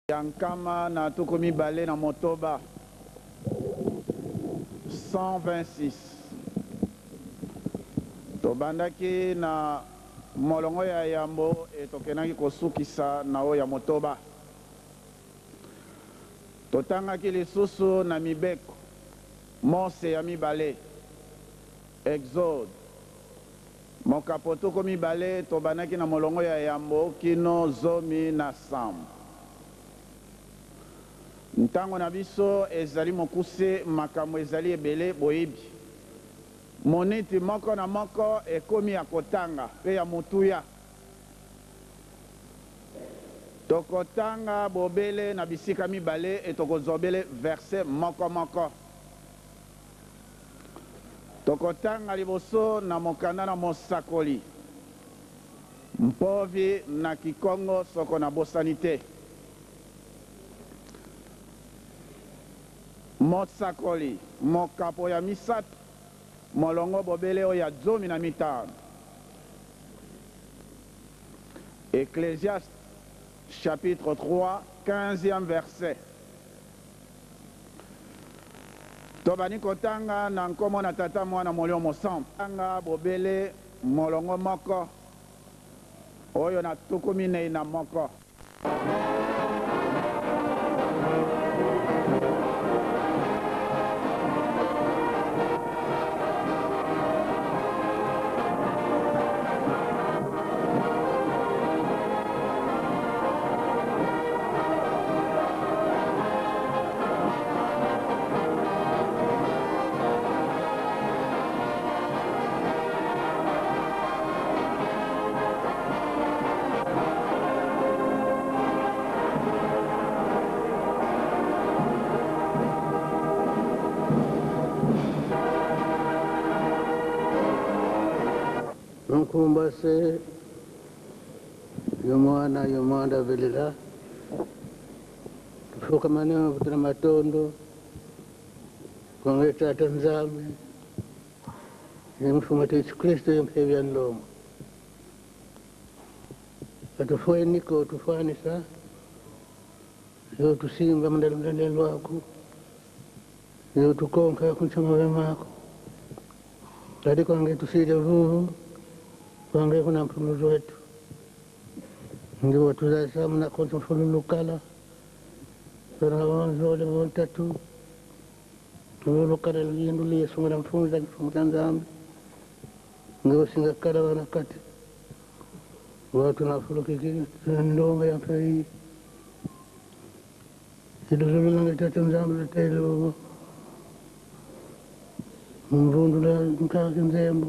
Yankama na tukomi balé na motoba 126 tobandaki na molongo ya yambo tokenaki kosukisa na oyo ya motoba totangaki lisusu na mibeko mose ya mibale exode mokapo tukomi balé tobandaki na molongo ya yambo kino zomi na sambo. Ntango na biso ezali mokuse makambo ezali ebele boyebi moniti moko na moko ekomi ya kotanga pe ya motuya tokotanga bobele na bisika mibale etokozobele verset moko moko tokotanga liboso na mokanda na mosakoli mpovi na kikongo soko na bosani te mosakoli mokapo ya misato molongo bobele oyo ya 15. Ecclésiaste chapitre 3 15e verset. Tobani kotanga na nkomo na tata mwana molio mosambo tanga bobele molongo moko oyo na tuku minei na moko. Nkumbase yomwana velila tufuka maneno kutana matondo kwangeta tanzame ni mfumate Yesu Kristo yomhevya nlomo atufue niko tufanisa yo tusimba mndalumdale lwako yo tukonka kunchama wemako tadi kwange tusije vuvu kwange kuna mpuluzo wetu ndio tuzaisa mna konto fululukala sana wanzole wontatu fululukala lindu Yesu ngana mfunza mfunzambi ndio singa kala wanakati watu na fulukiki ndonga ya pai ndio zulanga tatanzambi telo mvundu la mkaki nzembo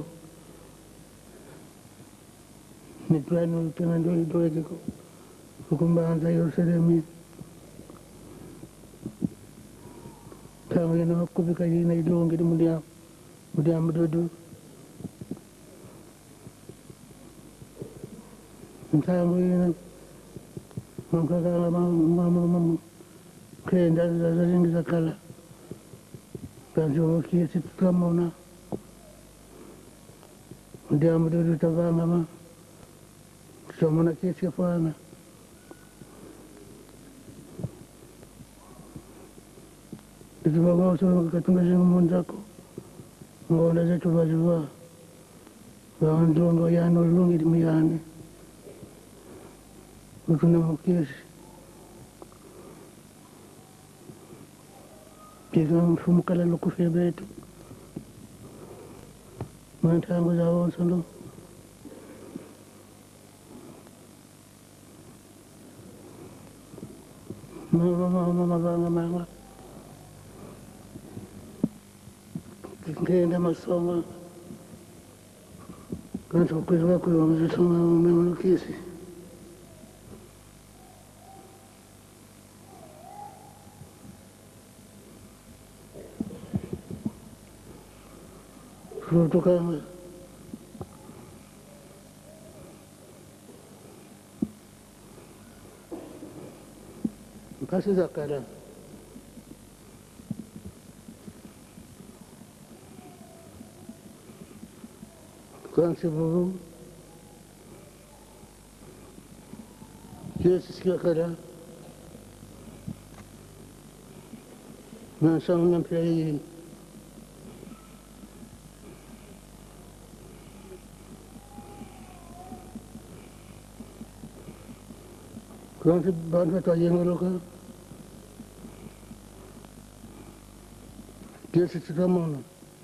ni plano tena ndio idojiko kukumbanza Yerusalemu kama na kubika yina idonge mudia mdodo ntango yina mkaka mama kenda za kala kanjo kiasi tukamona mudia mdodo tabanga ma somona kiasi fana tubago so katunga jingu monzako ngona zetu bazwa ndongo yano lungi dimiyane utuna mkiasi kika mfumukala lukufe betu mantango za wonsolo mama ngenda masomo kanto kwezwa kwa mzisoma mwanakisi kutoka kasi za kala kansi bubu kiasi sikia kala na sana pia hii Kung si Bansa tayo ng loka, kaya si Ramona.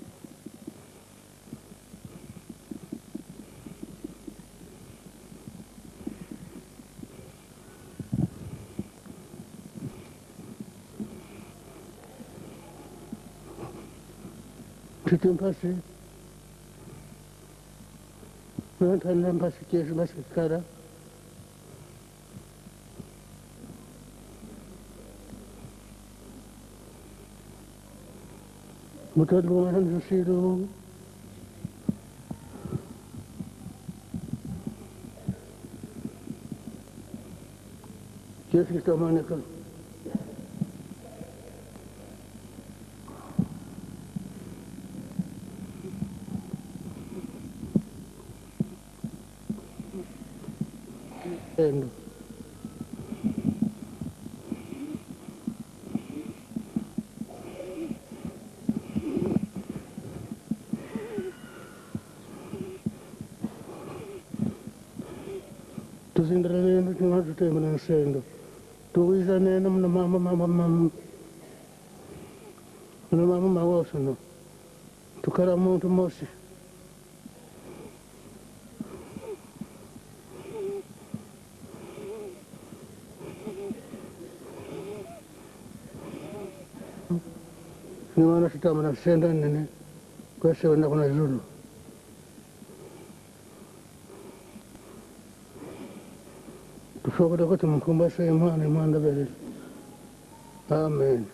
Situng pasti, nanti pasti kaya sebab sekarang. Mutadluan sa silong. Kaya kita manakal. Endo. Tusindralendo cuma tu tema nascendo. Tu isa nena na mama mawosono. Tu cara muito moço. Ni mana kita nascendo nene. Questo è una Zulu. Tufoka kote mkumbasa imani mwanda bele. Amen.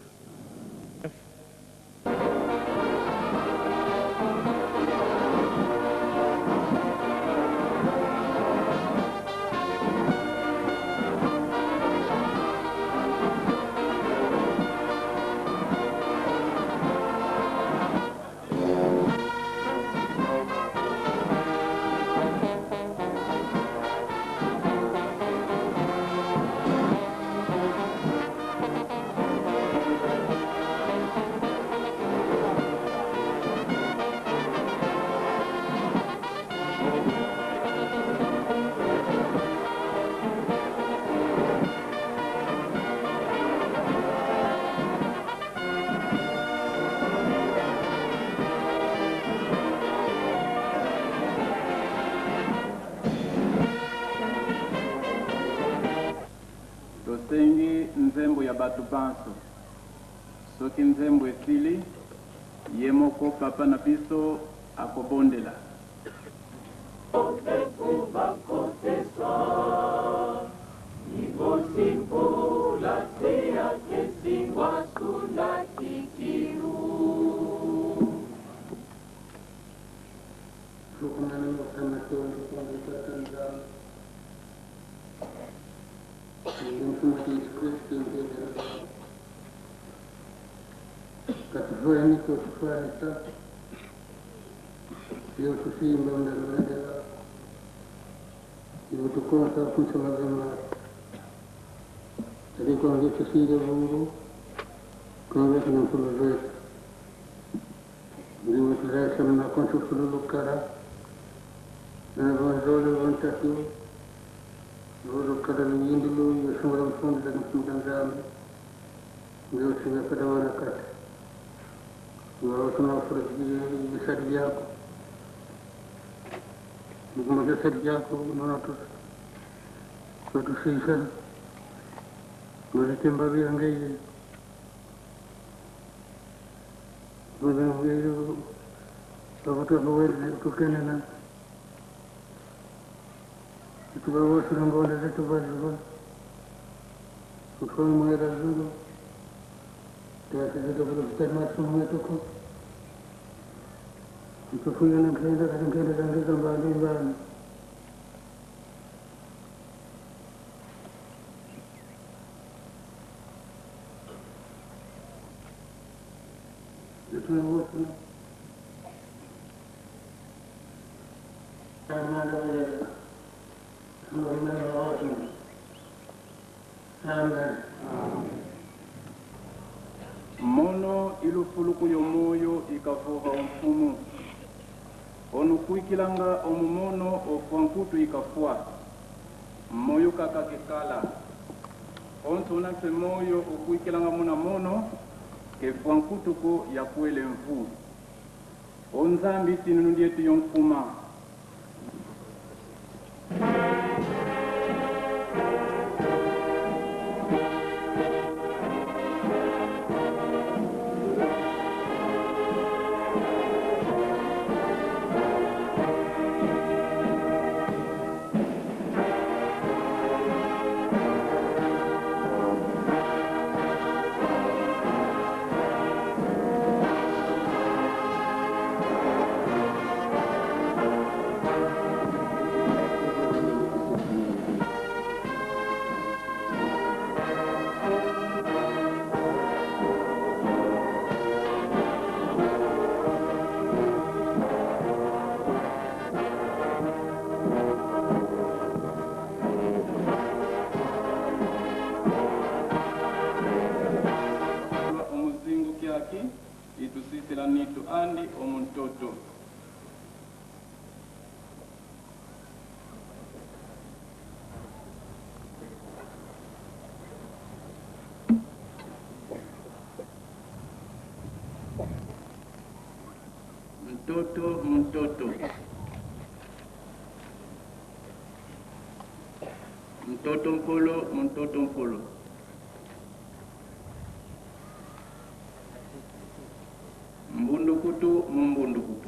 Tosengi nzembo ya batu banso. Soki nzembo esili, yemoko papa na biso akobondela. Katufueni kufuata hiyo kusimba ndani hiyo tukonta kusema kama ndiko ndio sisi Mungu kwa kuna kulele ndio tunaweza na kontrolu kara na wazole wanatatu ndio kara ni ndio yashora mfundo za mtanzania ndio tunapata wanakata Ndio tunafurahia misadi yako. Mmoja sadi yako unaona tu. Kwa tusisha. Ndio temba vya ngeye. Ndio ngeye. Sabato wewe tukene na. Tukawa tunangoja zetu bado. Kwa mwera zuru. Tuweze kufanya masomo yetu. Tukufanya na kaenda zangu mbali. Tunawote. Mono oluku yomoyo ikafuha omfumu onu kuikilanga omumono ofwankutu ikafua moyo kakakekala onto na fe moyo okuikilanga muna mono ke fwankutuko yakwele mfu onzambi tinunu ndietu yomfuma itusitila nitu andi omuntoto mtoto mpolo mbundukutu mumbundukutu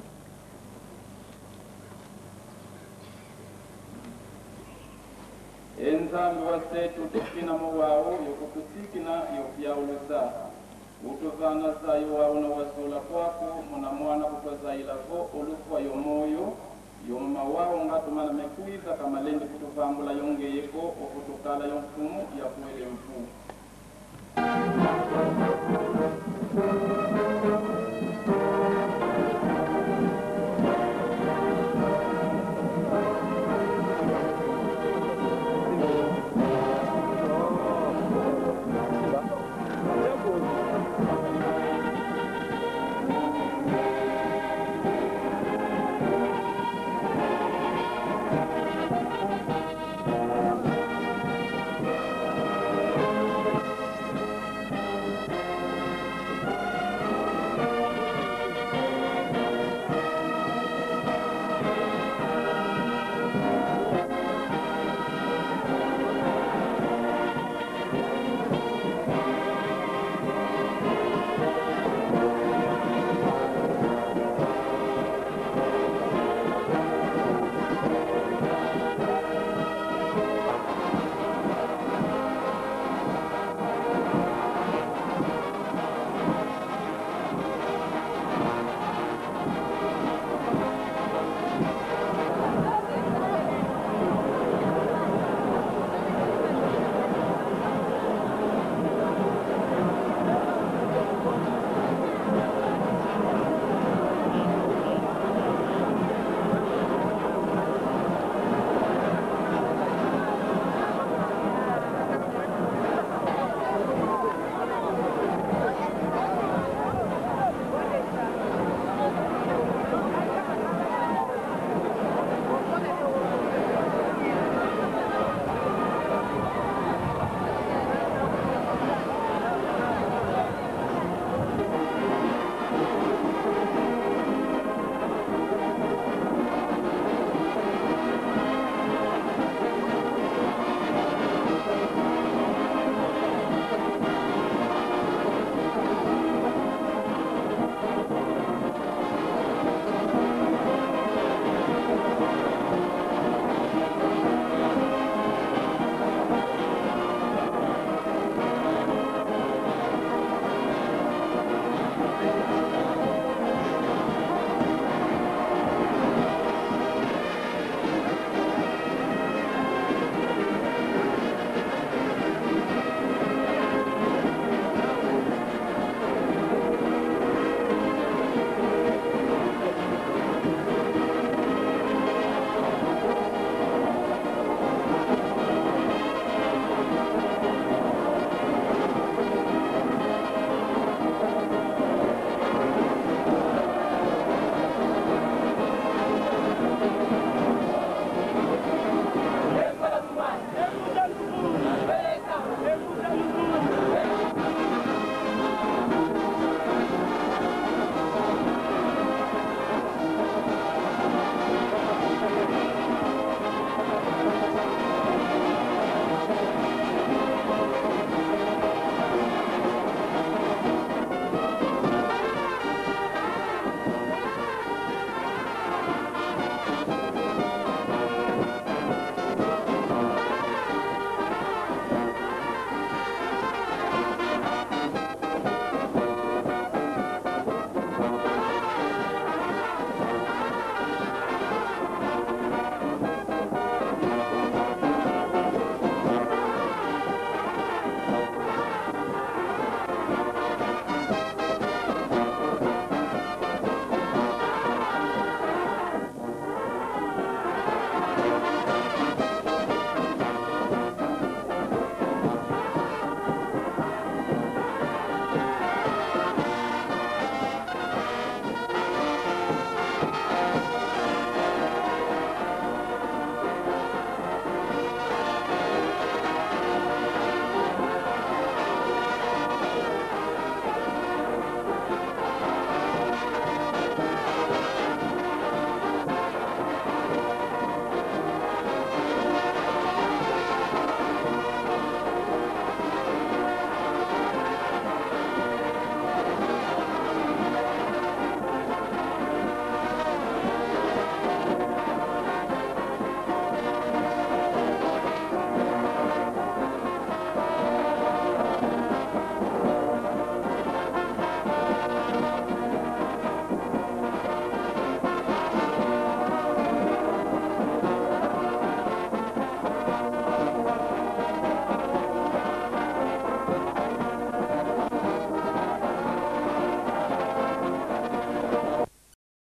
enzambi wasetu tukina muwawo yokutusikina yokuyawulusa utuvana zayo wawo na wasula kwako muna mwana kutwazayilako olufwa yomoyo yoma wawo ngatumana mekuiza kamalendi kutuvambula yongeyeko okutukala yomfumu yakuele mfu